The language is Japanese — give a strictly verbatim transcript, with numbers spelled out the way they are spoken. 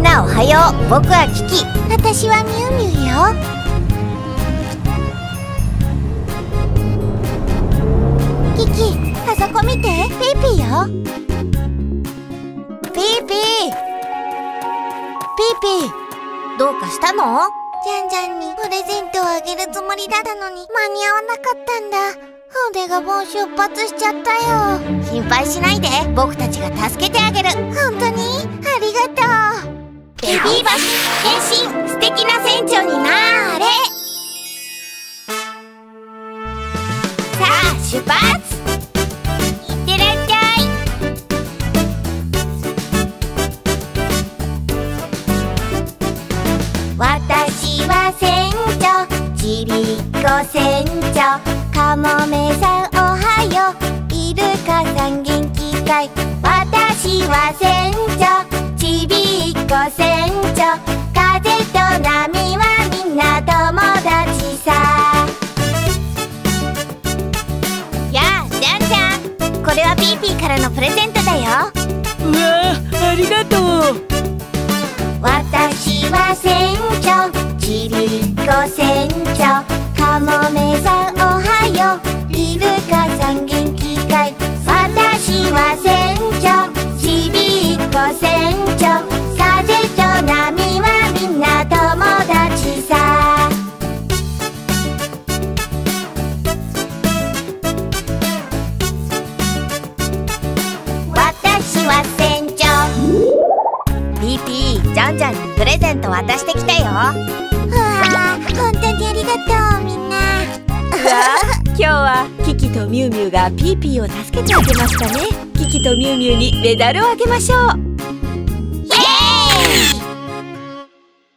なおはよう。僕はキキ。 私はミュウミュウよ。キキ、あそこ見て。ピーピーよ。 ピーピーピーピー、どうかしたの？ ジャンジャンにプレゼントをあげるつもりだったのに間に合わなかったんだ。筆がもう出発しちゃったよ。 心配しないで、僕たちが助けてあげる。 本当にありがとう。 ベビーバス変身、素敵な船長になーれ。さあ出発。いってらっしゃい。私は船長、ちびっこ船長。カモメさんおはよう、イルカさん元気かい。私は船長、ちびっこ船長。風と波はみんな友達さ。やあジャンジャン、これはピーピーからのプレゼントだよ。 うわあ、ありがとう。 私は船長、ちびっこ船長。カモメさんおはよう、イルカさん元気かい。私は船長、ちびっこ船長。風と波はみんな友達さ。私は船長。ピーピー、ジャンジャンにプレゼント渡してきたよ。 わあ、本当にありがとうみんな。 うわあ、今日はキキとミュウミュウがピーピーを助けてあげましたね。キキとミュウミュウにメダルをあげましょう。